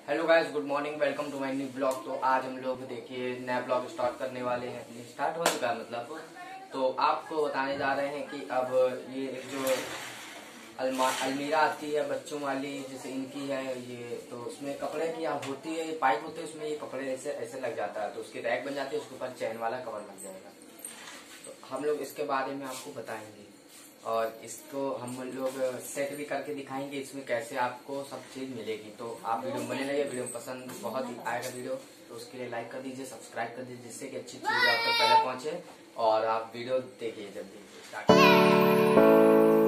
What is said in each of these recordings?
Hello guys, good morning, welcome to my new blog. तो आज हम लोग देखिए नया ब्लॉग स्टार्ट करने वाले हैं। स्टार्ट हो चुका है मतलब। तो आपको बताने जा रहे हैं कि अब ये जो अलमीरा आती है बच्चों वाली, जैसे इनकी है ये, तो उसमें कपड़े की होती है, ये पाइप होते हैं, उसमें ये कपड़े ऐसे ऐसे लग जाता है, तो उसकी रैक बन जाती है, उसके ऊपर चैन वाला कवर लग जाएगा। तो हम लोग इसके बारे में आपको बताएंगे और इसको हम लोग सेट भी करके दिखाएंगे, इसमें कैसे आपको सब चीज मिलेगी। तो आप वीडियो बने रहिए, वीडियो पसंद बहुत ही आएगा वीडियो, तो उसके लिए लाइक कर दीजिए, सब्सक्राइब कर दीजिए, जिससे कि अच्छी चीज आप तक पहले पहुंचे और आप वीडियो देखिए जल्दी स्टार्ट।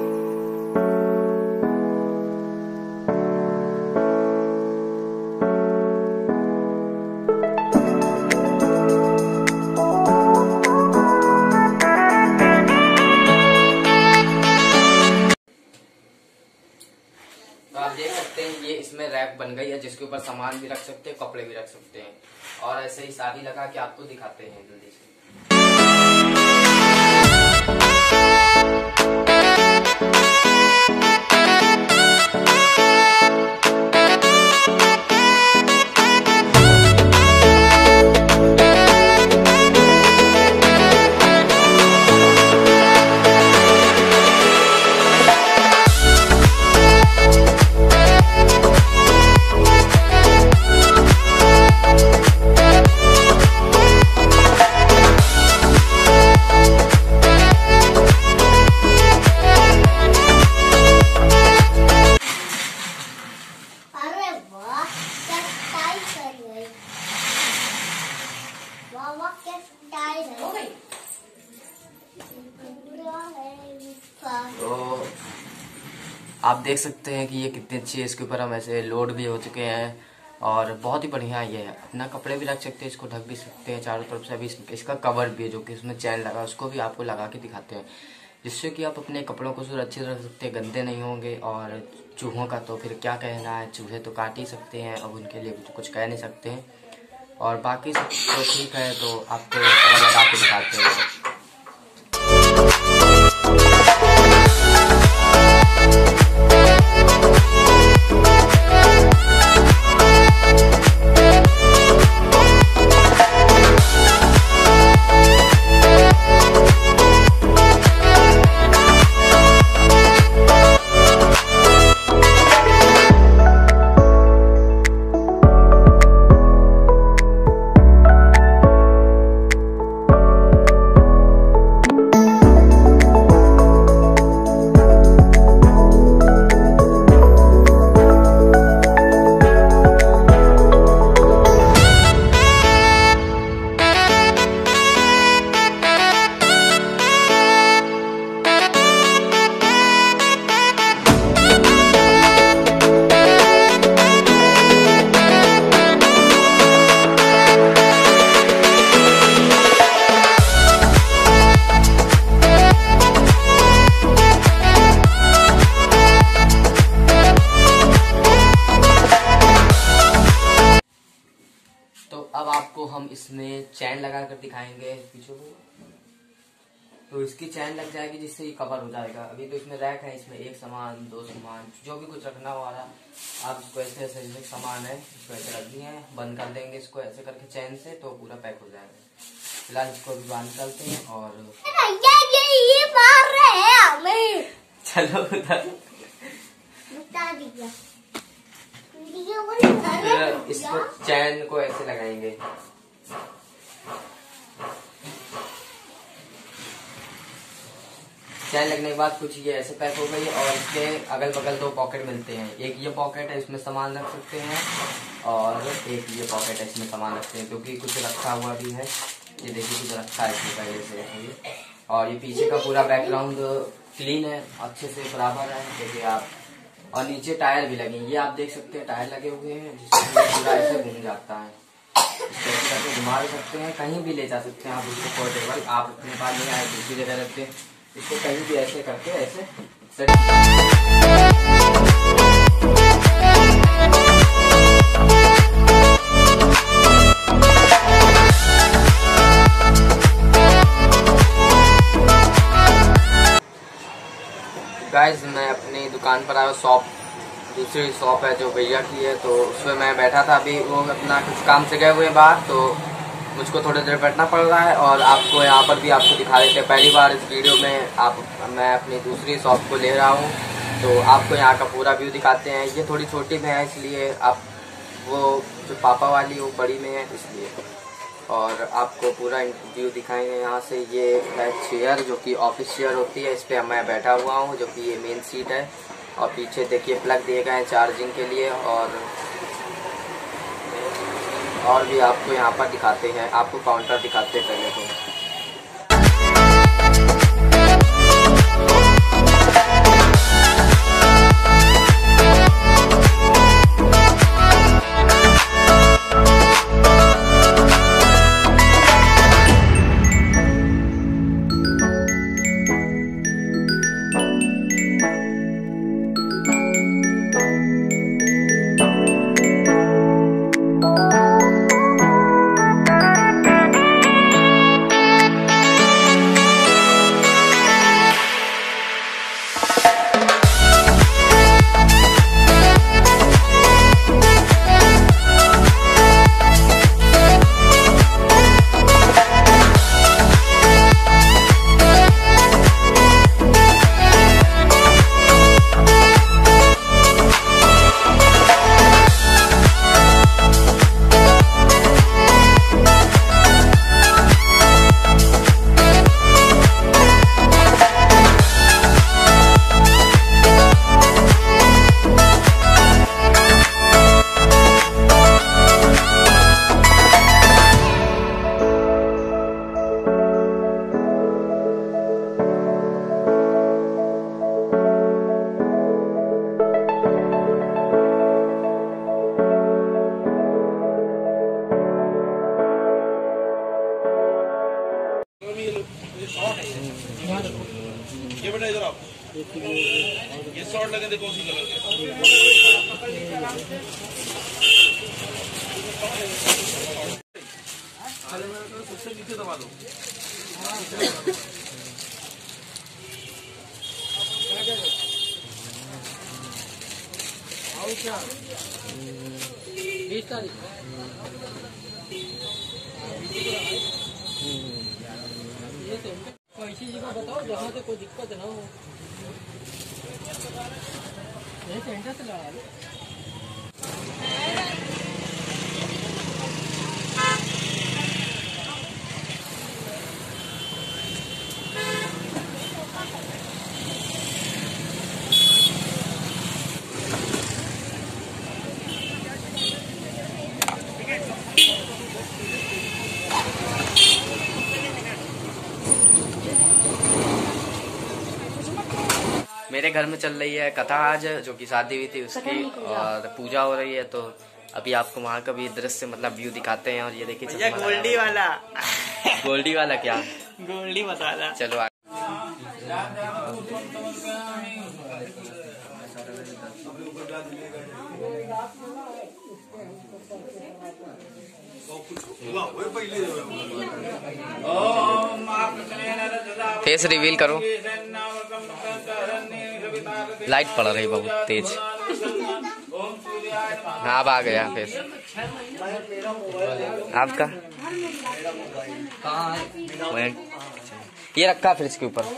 तो आप देख सकते हैं ये इसमें रैक बन गई है, जिसके ऊपर सामान भी रख सकते हैं, कपड़े भी रख सकते हैं। और ऐसे ही शादी लगा के आपको दिखाते हैं जल्दी से। तो आप देख सकते हैं कि ये कितनी अच्छी है। इसके ऊपर हम ऐसे लोड भी हो चुके हैं और बहुत ही बढ़िया ये है। अपना कपड़े भी रख सकते हैं, इसको ढक भी सकते हैं चारों तरफ से। अभी इसका कवर भी है जो कि इसमें चैन लगा, उसको भी आपको लगा के दिखाते हैं, जिससे कि आप अपने कपड़ों को सुरक्षित रख सकते हैं, गंदे नहीं होंगे। और चूहों का तो फिर क्या कहना है, चूहे तो काट ही सकते हैं, अब उनके लिए कुछ कह नहीं सकते हैं। और बाकी सब तो ठीक है, तो आपको कवर लगा के दिखाते हैं। अब आपको हम इसमें चैन लगा कर दिखाएंगे पीछे को। तो इसकी चैन लग जाएगी, जिससे ये कवर हो जाएगा। अभी तो इसमें रैक है, इसमें एक सामान, दो सामान, जो भी कुछ रखना हो रहा, आप इसको ऐसे ऐसे एक सामान है, इसको ऐसे रख दिए हैं, बंद कर देंगे इसको ऐसे करके चैन से, तो पूरा पैक हो जाएगा। फिलहाल इसको अभी बाहर निकालते हैं और ये मार रहे हैं हमें। चलो उधर इसको चैन को ऐसे लगाएंगे। चैन लगने के बाद कुछ ये ऐसे पैक हो गई है। और इसके अगल बगल दो पॉकेट मिलते हैं, एक ये पॉकेट है, इसमें सामान रख सकते हैं, और एक ये पॉकेट है, इसमें सामान रखते हैं, क्योंकि कुछ रखा हुआ भी है। ये देखिए कुछ रखा है इसमें पहले से। और ये पीछे का पूरा बैकग्राउंड क्लीन है, अच्छे से बराबर है, देखिए आप। और नीचे टायर भी लगे, ये आप देख सकते हैं टायर लगे हुए हैं, जिससे पूरा ऐसे घूम जाता है। इसको ऐसे करके घुमा भी सकते हैं, कहीं भी ले जा सकते हैं आप इसको पोर्टेबल। आप अपने पास ले आए दूसरी जगह रखते हैं, इसको कहीं भी ऐसे करके ऐसे सेट। गाइस मैं अपनी दुकान पर आया, शॉप दूसरी शॉप है जो भैया की है, तो उसमें मैं बैठा था। अभी वो अपना कुछ काम से गए हुए हैं बाहर, तो मुझको थोड़ी देर बैठना पड़ रहा है। और आपको यहाँ पर भी आपको दिखा देते हैं, पहली बार इस वीडियो में मैं अपनी दूसरी शॉप को ले रहा हूँ, तो आपको यहाँ का पूरा व्यू दिखाते हैं। ये थोड़ी छोटी में है, इसलिए आप वो जो पापा वाली वो बड़ी में है इसलिए, और आपको पूरा व्यू दिखाएंगे यहाँ से। ये है चेयर जो कि ऑफिस चेयर होती है, इस पर मैं बैठा हुआ हूँ, जो कि ये मेन सीट है। और पीछे देखिए प्लग दिए गए हैं चार्जिंग के लिए। और भी आपको यहाँ पर दिखाते हैं, आपको काउंटर दिखाते हैं पहले तो। ये बेटा इधर आओ, ये शॉर्ट लगे थे कौन सी कलर के सबसे नीचे दबा दो। क्या 20 तारीख ऐसी जगह बताओ जहाँ से कोई दिक्कत ना हो। सेंटर से लगा लो। मेरे घर में चल रही है कथा आज, जो कि शादी हुई थी उसकी, और पूजा हो रही है। तो अभी आपको वहाँ का भी दृश्य मतलब व्यू दिखाते हैं। और ये देखिए गोल्डी वाला गोल्डी वाला क्या गोल्डी मसाला। चलो फेस रिवील करो। लाइट पड़ रही बहुत तेज। हाँ अब आ गया फेस आपका। ये रखा फ्रिज के ऊपर।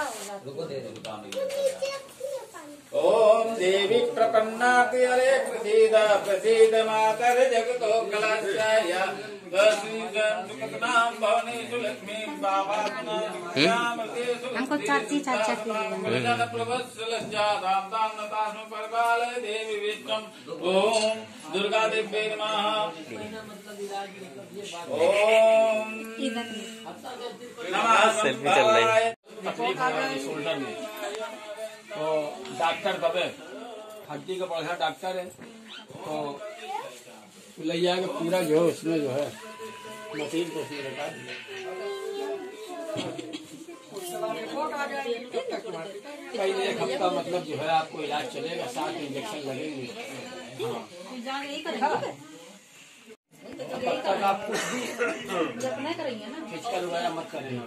ओम देवी प्रपन्ना हरे प्रसीद प्रसीद मातर जगतो कलाशाय हमको चाची चाचा की देवी विष्णु ओम दुर्गा देवी नमः। ओम सेल्फी चल रही है। शोल्डर में तो डॉक्टर दबे हड्डी का बढ़िया डॉक्टर है, तो ले जाके पूरा जो है उसमें जो है मशीन को उसमें लगा दिया। कई एक हफ्ता मतलब जो है आपको इलाज चलेगा, 7 इंजेक्शन लगेंगे। तब तक आप कुछ भी खिंचकर वगैरह मत करें।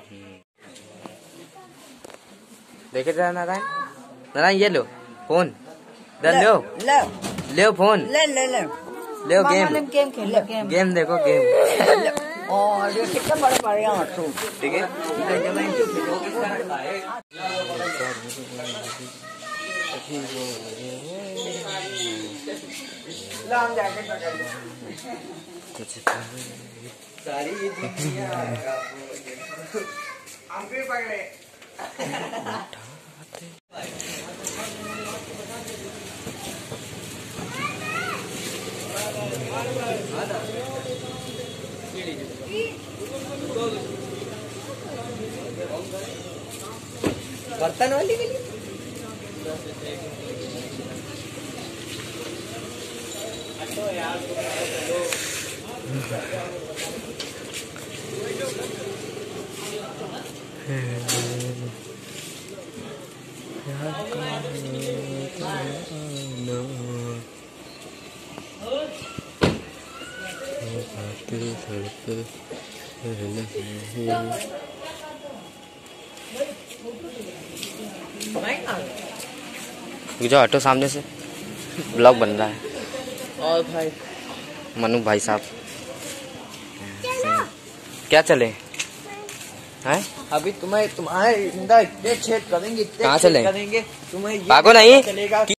देखे जरा नारायण, नारायण ये लो फोन। लो ले ले फोन ले ले ले ले गेम गेम खेल गेम गेम देखो गेम और ये कितना बड़ा बढ़िया तू ठीक है सारी बर्तन वाली के लिए जो ऑटो सामने से ब्लॉग बन रहा है और भाई मनु भाई साहब क्या चले हैं अभी तुम्हारे इतने छेद करेंगे कहाँ चले करेंगे तुम्हें भागो नहीं चलेगा